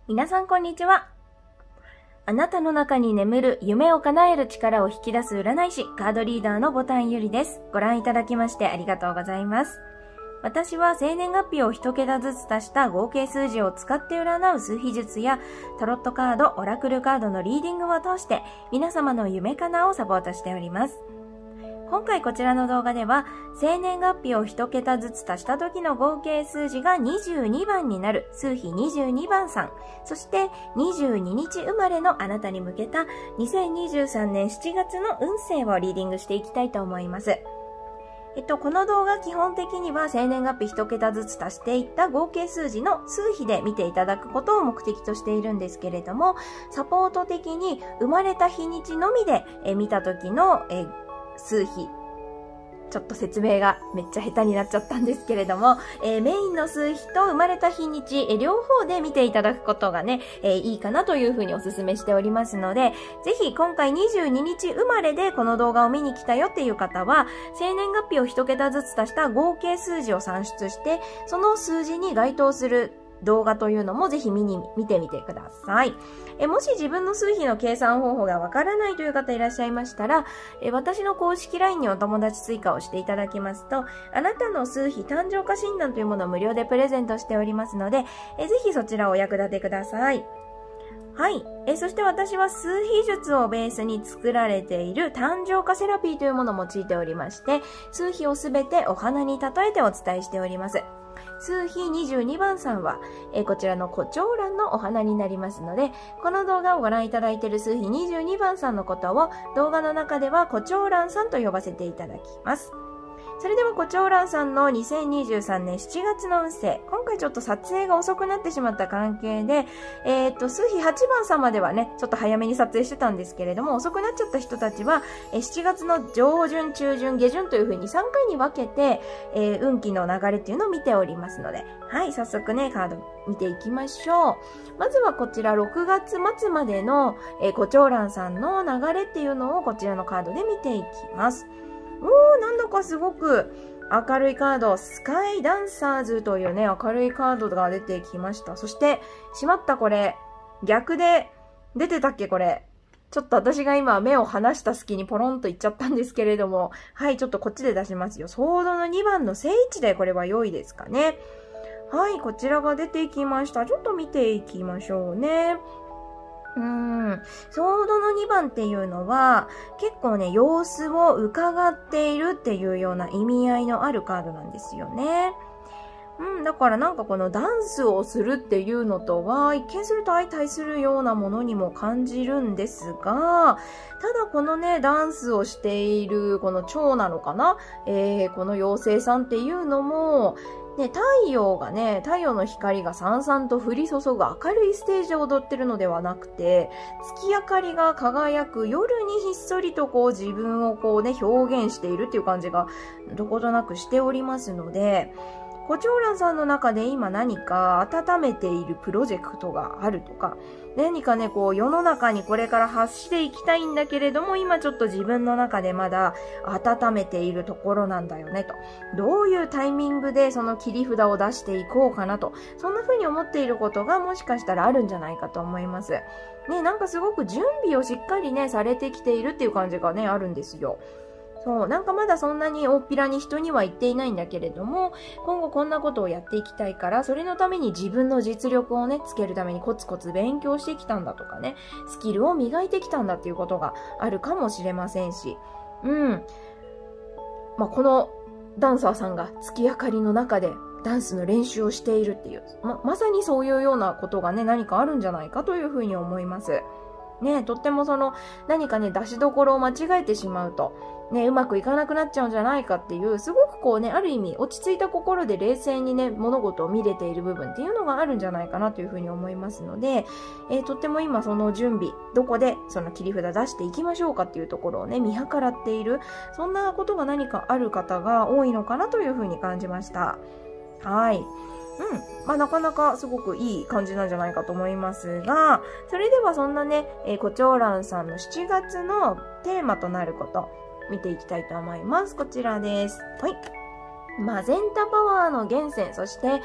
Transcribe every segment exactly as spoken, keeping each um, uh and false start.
皆さんこんにちは。あなたの中に眠る夢を叶える力を引き出す占い師、カードリーダーのボタンゆりです。ご覧いただきましてありがとうございます。私は生年月日を一桁ずつ足した合計数字を使って占う数秘術やタロットカード、オラクルカードのリーディングを通して皆様の夢かなをサポートしております。今回こちらの動画では生年月日を一桁ずつ足した時の合計数字がにじゅうにばんになる数秘にじゅうにばんさん、そしてにじゅうににち生まれのあなたに向けたにせんにじゅうさんねんしちがつの運勢をリーディングしていきたいと思います。えっと、この動画基本的には生年月日一桁ずつ足していった合計数字の数比で見ていただくことを目的としているんですけれども、サポート的に生まれた日にちのみでえ見た時のえ数比、ちょっと説明がめっちゃ下手になっちゃったんですけれども、えー、メインの数比と生まれた日にち、えー、両方で見ていただくことがね、えー、いいかなというふうにお勧めしておりますので、ぜひ今回にじゅうににち生まれでこの動画を見に来たよっていう方は、生年月日を一桁ずつ足した合計数字を算出して、その数字に該当する動画というのもぜひ見に、見てみてください。えもし自分の数比の計算方法がわからないという方いらっしゃいましたら、え私の公式 ライン にお友達追加をしていただきますと、あなたの数比誕生日診断というものを無料でプレゼントしておりますので、えぜひそちらをお役立てください。はい。え、そして私は数秘術をベースに作られている誕生花セラピーというものを用いておりまして、数秘をすべてお花に例えてお伝えしております。数秘にじゅうにばんさんは、えこちらの胡蝶蘭のお花になりますので、この動画をご覧いただいている数秘にじゅうにばんさんのことを動画の中では胡蝶蘭さんと呼ばせていただきます。それでは胡蝶蘭さんのにせんにじゅうさんねんしちがつの運勢。今回ちょっと撮影が遅くなってしまった関係で、えっと、数秘はちばんさんまではね、ちょっと早めに撮影してたんですけれども、遅くなっちゃった人たちは、えしちがつの上旬、中旬、下旬という風にさんかいに分けて、えー、運気の流れっていうのを見ておりますので、はい、早速ね、カード見ていきましょう。まずはこちらろくがつまつまでの、えー、胡蝶蘭さんの流れっていうのをこちらのカードで見ていきます。おー、なんだかすごく明るいカード、スカイダンサーズというね、明るいカードが出てきました。そして、しまった、これ、逆で出てたっけこれ。ちょっと私が今目を離した隙にポロンといっちゃったんですけれども、はい、ちょっとこっちで出しますよ。ソードのにばんの正位置でこれは良いですかね。はい、こちらが出てきました。ちょっと見ていきましょうね。うーん。ソードのにばんっていうのは、結構ね、様子を伺っているっていうような意味合いのあるカードなんですよね。うん、だからなんかこのダンスをするっていうのとは、一見すると相対するようなものにも感じるんですが、ただこのね、ダンスをしているこの蝶なのかな、えー、この妖精さんっていうのも、ね、太陽がね、太陽の光がさんさんと降り注ぐ明るいステージを踊ってるのではなくて、月明かりが輝く夜にひっそりとこう自分をこうね、表現しているっていう感じがどことなくしておりますので、胡蝶蘭さんの中で今何か温めているプロジェクトがあるとか、何かね、こう世の中にこれから発していきたいんだけれども、今ちょっと自分の中でまだ温めているところなんだよねと。どういうタイミングでその切り札を出していこうかなと。そんな風に思っていることがもしかしたらあるんじゃないかと思います。ね、なんかすごく準備をしっかりね、されてきているっていう感じがね、あるんですよ。そう、なんかまだそんなに大っぴらに人には言っていないんだけれども、今後こんなことをやっていきたいから、それのために自分の実力をね、つけるためにコツコツ勉強してきたんだとかね、スキルを磨いてきたんだっていうことがあるかもしれませんし、うん。まあ、このダンサーさんが月明かりの中でダンスの練習をしているっていう、ま、まさにそういうようなことがね、何かあるんじゃないかというふうに思います。ね、とってもその何かね、出しどころを間違えてしまうと、ね、うまくいかなくなっちゃうんじゃないかっていう、すごくこうね、ある意味落ち着いた心で冷静にね、物事を見れている部分っていうのがあるんじゃないかなというふうに思いますので、えー、とっても今その準備、どこでその切り札出していきましょうかっていうところをね、見計らっている、そんなことが何かある方が多いのかなというふうに感じました。はい。うん。まあ、なかなかすごくいい感じなんじゃないかと思いますが、それではそんなね、えー、胡蝶蘭さんのしちがつのテーマとなること、見ていきたいと思います。こちらです。はい。マゼンタパワーの源泉、そして、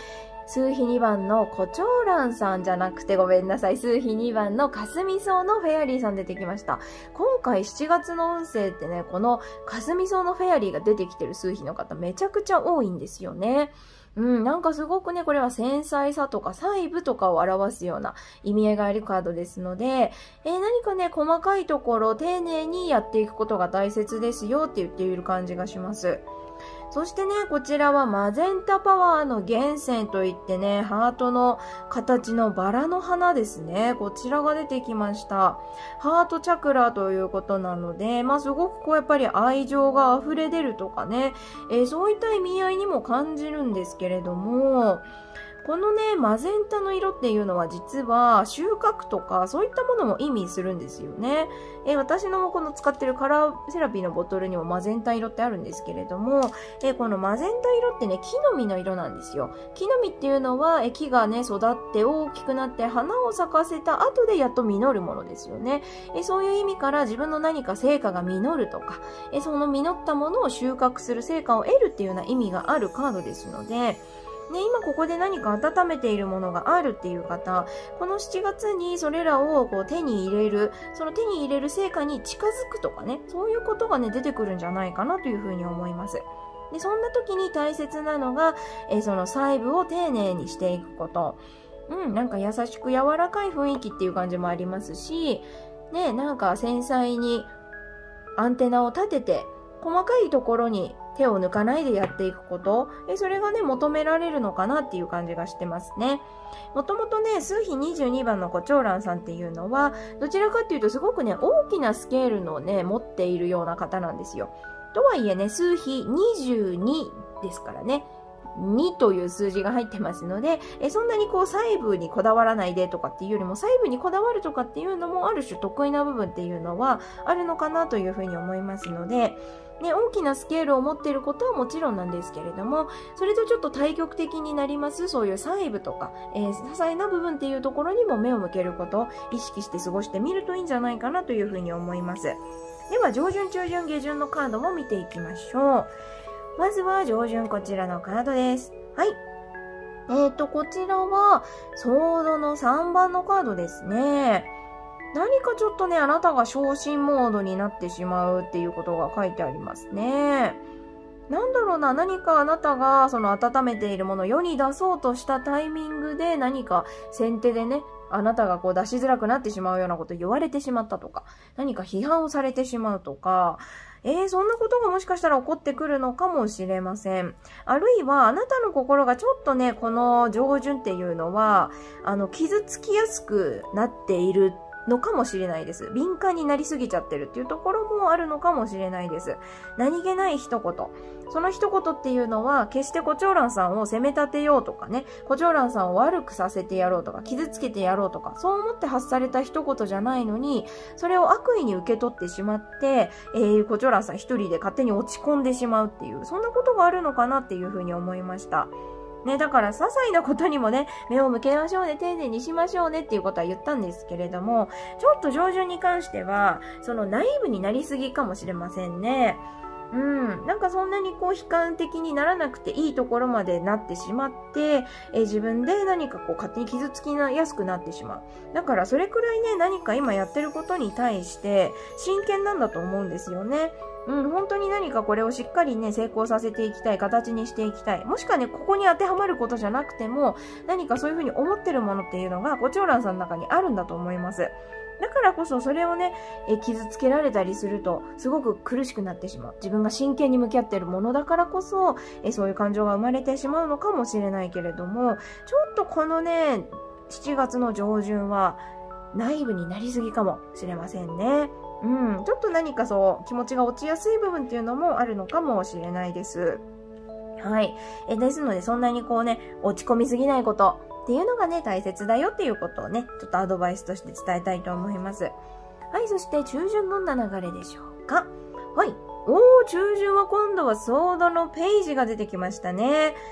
数比にばんのコチョウランさんじゃなくて、ごめんなさい。数比にばんのかすみ草のフェアリーさん出てきました。今回しちがつの運勢ってね、このかすみ草のフェアリーが出てきてる数比の方めちゃくちゃ多いんですよね。うん、なんかすごくね、これは繊細さとか細部とかを表すような意味合いがあるカードですので、えー、何かね、細かいところを丁寧にやっていくことが大切ですよって言っている感じがします。そしてね、こちらはマゼンタパワーの源泉といってね、ハートの形のバラの花ですね。こちらが出てきました。ハートチャクラということなので、まあすごくこうやっぱり愛情が溢れ出るとかね、えー、そういった意味合いにも感じるんですけれども、このね、マゼンタの色っていうのは実は収穫とかそういったものも意味するんですよね。えー、私のこの使ってるカラーセラピーのボトルにもマゼンタ色ってあるんですけれども、えー、このマゼンタ色ってね、木の実の色なんですよ。木の実っていうのは、えー、木がね、育って大きくなって花を咲かせた後でやっと実るものですよね。えー、そういう意味から自分の何か成果が実るとか、えー、その実ったものを収穫する成果を得るっていうような意味があるカードですので、ね、今ここで何か温めているものがあるっていう方、このしちがつにそれらをこう手に入れる、その手に入れる成果に近づくとかね、そういうことがね、出てくるんじゃないかなというふうに思います。で、そんな時に大切なのが、えその細部を丁寧にしていくこと。うん、なんか優しく柔らかい雰囲気っていう感じもありますし、ね、なんか繊細にアンテナを立てて、細かいところに手を抜かないでやっていくこと、えそれがね、求められるのかなっていう感じがしてますね。もともとね、数比にじゅうにばんのコチョウランさんっていうのは、どちらかっていうとすごくね、大きなスケールのね、持っているような方なんですよ。とはいえね、数比にじゅうにですからね。にという数字が入ってますので、えそんなにこう細部にこだわらないでとかっていうよりも、細部にこだわるとかっていうのもある種得意な部分っていうのはあるのかなというふうに思いますので、ね、大きなスケールを持っていることはもちろんなんですけれども、それとちょっと対極的になります、そういう細部とか、えー、些細な部分っていうところにも目を向けることを意識して過ごしてみるといいんじゃないかなというふうに思います。では、上旬、中旬、下旬のカードも見ていきましょう。まずは上旬、こちらのカードです。はい。えーと、こちらは、ソードのさんばんのカードですね。何かちょっとね、あなたが昇進モードになってしまうっていうことが書いてありますね。なんだろうな、何かあなたがその温めているものを世に出そうとしたタイミングで何か先手でね、あなたがこう出しづらくなってしまうようなことを言われてしまったとか、何か批判をされてしまうとか、えー、そんなことがもしかしたら起こってくるのかもしれません。あるいは、あなたの心がちょっとね、この上旬っていうのは、あの、傷つきやすくなっているのかもしれないです。敏感になりすぎちゃってるっていうところもあるのかもしれないです。何気ない一言。その一言っていうのは、決してコチョウランさんを責め立てようとかね、コチョウランさんを悪くさせてやろうとか、傷つけてやろうとか、そう思って発された一言じゃないのに、それを悪意に受け取ってしまって、えー、コチョウランさん一人で勝手に落ち込んでしまうっていう、そんなことがあるのかなっていうふうに思いました。ね、だから、些細なことにもね、目を向けましょうね、丁寧にしましょうねっていうことは言ったんですけれども、ちょっと上旬に関しては、そのナイーブになりすぎかもしれませんね。うん。なんかそんなにこう悲観的にならなくていいところまでなってしまって、え自分で何かこう勝手に傷つきやすくなってしまう。だからそれくらいね、何か今やってることに対して真剣なんだと思うんですよね。うん、本当に何かこれをしっかりね、成功させていきたい、形にしていきたい。もしくはね、ここに当てはまることじゃなくても、何かそういうふうに思ってるものっていうのが、コチョウランさんの中にあるんだと思います。だからこそそれをね、え傷つけられたりすると、すごく苦しくなってしまう。自分が真剣に向き合っているものだからこそ、えそういう感情が生まれてしまうのかもしれないけれども、ちょっとこのね、しちがつの上旬は、ナイーブになりすぎかもしれませんね。うん、ちょっと何かそう気持ちが落ちやすい部分っていうのもあるのかもしれないです。はい。えですのでそんなにこうね、落ち込みすぎないことっていうのがね、大切だよっていうことをね、ちょっとアドバイスとして伝えたいと思います。はい、そして中旬どんな流れでしょうか。はい。おー、中旬は今度はソードのページが出てきましたね。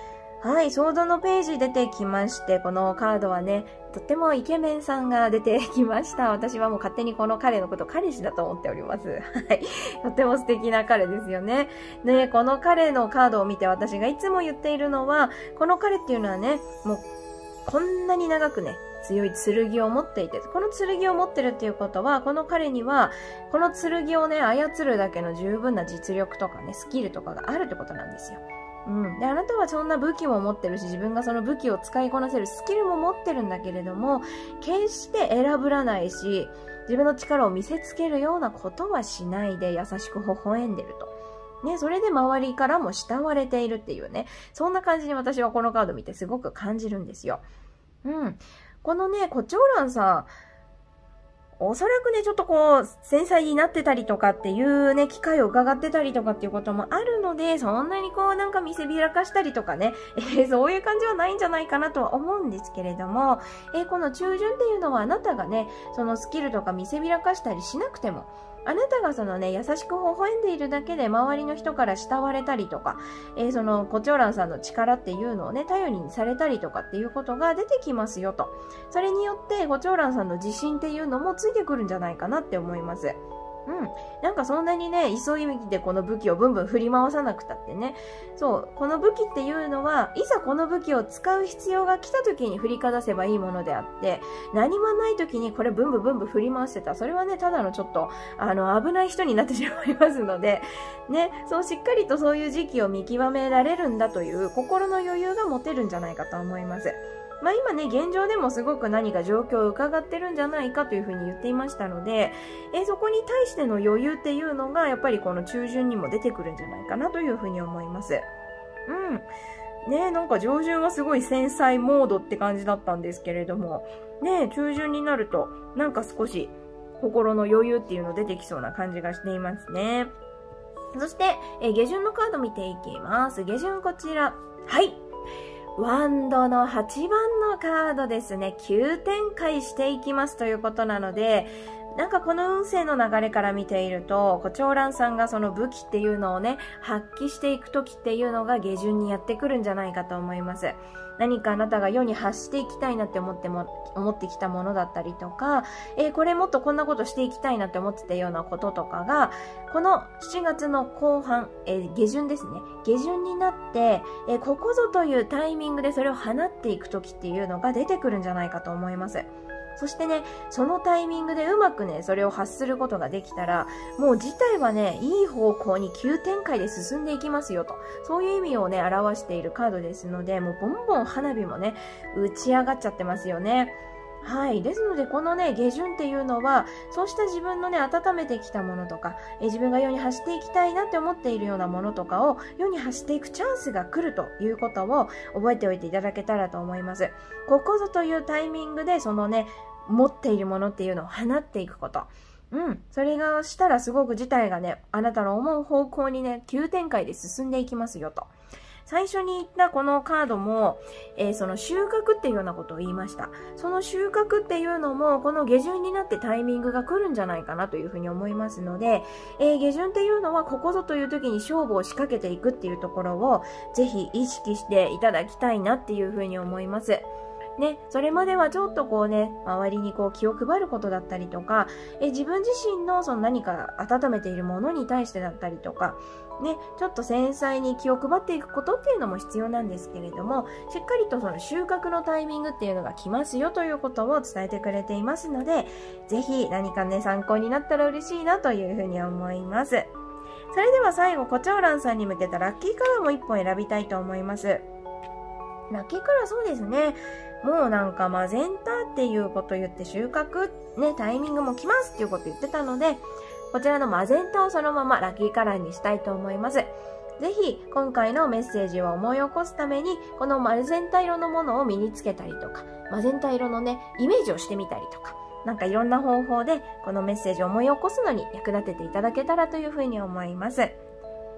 はい、ソードのページ出てきまして、このカードはね、とってもイケメンさんが出てきました。私はもう勝手にこの彼のこと彼氏だと思っております。はい。とっても素敵な彼ですよね。で、この彼のカードを見て私がいつも言っているのは、この彼っていうのはね、もうこんなに長くね、強い剣を持っていて、この剣を持ってるっていうことは、この彼には、この剣をね、操るだけの十分な実力とかね、スキルとかがあるってことなんですよ。うん。で、あなたはそんな武器も持ってるし、自分がその武器を使いこなせるスキルも持ってるんだけれども、決して選ぶらないし、自分の力を見せつけるようなことはしないで優しく微笑んでると。ね、それで周りからも慕われているっていうね、そんな感じに私はこのカード見てすごく感じるんですよ。うん。このね、コチョウランさん、おそらくね、ちょっとこう、繊細になってたりとかっていうね、機会を伺ってたりとかっていうこともあるので、そんなにこう、なんか見せびらかしたりとかね、えー、そういう感じはないんじゃないかなとは思うんですけれども、えー、この中旬っていうのはあなたがね、そのスキルとか見せびらかしたりしなくても、あなたがそのね、優しく微笑んでいるだけで周りの人から慕われたりとか、えー、そのコチョウランさんの力っていうのをね、頼りにされたりとかっていうことが出てきますよと。それによってコチョウランさんの自信っていうのもついてくるんじゃないかなって思います。うん。なんかそんなにね、急いでこの武器をブンブン振り回さなくたってね。そう、この武器っていうのは、いざこの武器を使う必要が来た時に振りかざせばいいものであって、何もない時にこれブンブンブンブン振り回してたら、それはね、ただのちょっと、あの、危ない人になってしまいますので、ね、そうしっかりとそういう時期を見極められるんだという心の余裕が持てるんじゃないかと思います。まあ今ね、現状でもすごく何か状況を伺ってるんじゃないかというふうに言っていましたので、えー、そこに対しての余裕っていうのがやっぱりこの中旬にも出てくるんじゃないかなというふうに思います。うん。ねえ、なんか上旬はすごい繊細モードって感じだったんですけれども、ねえ、中旬になるとなんか少し心の余裕っていうの出てきそうな感じがしていますね。そして、えー、下旬のカード見ていきます。下旬こちら。はい。ワンドのはちばんのカードですね。急展開していきますということなので、なんかこの運勢の流れから見ていると、コチョウランさんがその武器っていうのをね、発揮していくときっていうのが下旬にやってくるんじゃないかと思います。何かあなたが世に発していきたいなって思っても、思ってきたものだったりとか、えー、これもっとこんなことしていきたいなって思ってたようなこととかが、このしちがつの後半、えー、下旬ですね。下旬になって、えー、ここぞというタイミングでそれを放っていくときっていうのが出てくるんじゃないかと思います。そしてね、そのタイミングでうまくね、それを発することができたら、もう事態はね、いい方向に急展開で進んでいきますよと。そういう意味をね、表しているカードですので、もうボンボン花火もね、打ち上がっちゃってますよね。はい。ですので、このね、下旬っていうのは、そうした自分のね、温めてきたものとか、え自分が世に発していきたいなって思っているようなものとかを、世に発していくチャンスが来るということを覚えておいていただけたらと思います。ここぞというタイミングで、そのね、持っているものっていうのを放っていくこと。うん。それがしたらすごく事態がね、あなたの思う方向にね、急展開で進んでいきますよと。最初に言ったこのカードも、えー、その収穫っていうようなことを言いました。その収穫っていうのも、この下旬になってタイミングが来るんじゃないかなというふうに思いますので、えー、下旬っていうのはここぞという時に勝負を仕掛けていくっていうところを、ぜひ意識していただきたいなっていうふうに思います。ね、それまではちょっとこうね、周りにこう気を配ることだったりとか、え自分自身のその何か温めているものに対してだったりとか、ね、ちょっと繊細に気を配っていくことっていうのも必要なんですけれども、しっかりとその収穫のタイミングっていうのが来ますよということを伝えてくれていますので、ぜひ何かね、参考になったら嬉しいなというふうに思います。それでは最後、コチョウランさんに向けたラッキーカラーもいっぽん選びたいと思います。ラッキーカラーそうですね。もうなんかマゼンタっていうこと言って収穫、ね、タイミングも来ますっていうこと言ってたので、こちらのマゼンタをそのままラッキーカラーにしたいと思います。ぜひ今回のメッセージを思い起こすために、このマゼンタ色のものを身につけたりとか、マゼンタ色のね、イメージをしてみたりとか、なんかいろんな方法でこのメッセージを思い起こすのに役立てていただけたらというふうに思います。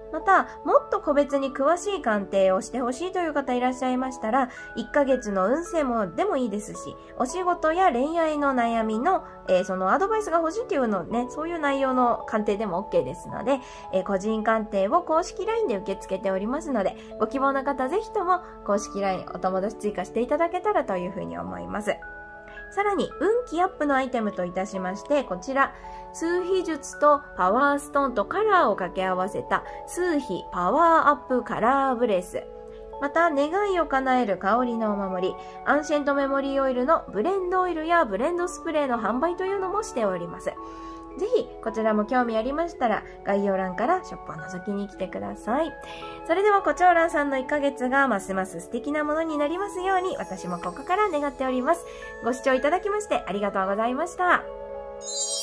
また、もっと個別に詳しい鑑定をしてほしいという方いらっしゃいましたら、いっかげつの運勢もでもいいですし、お仕事や恋愛の悩みの、えー、そのアドバイスが欲しいっていうのね、そういう内容の鑑定でも OK ですので、えー、個人鑑定を公式 ライン で受け付けておりますので、ご希望の方ぜひとも公式 ライン お友達追加していただけたらというふうに思います。さらに、運気アップのアイテムといたしまして、こちら、数秘術とパワーストーンとカラーを掛け合わせた数秘パワーアップカラーブレス。また、願いを叶える香りのお守り、アンシェントメモリーオイルのブレンドオイルやブレンドスプレーの販売というのもしております。ぜひ、こちらも興味ありましたら、概要欄からショップを覗きに来てください。それでは、コチョウランさんのいっかげつがますます素敵なものになりますように、私もここから願っております。ご視聴いただきましてありがとうございました。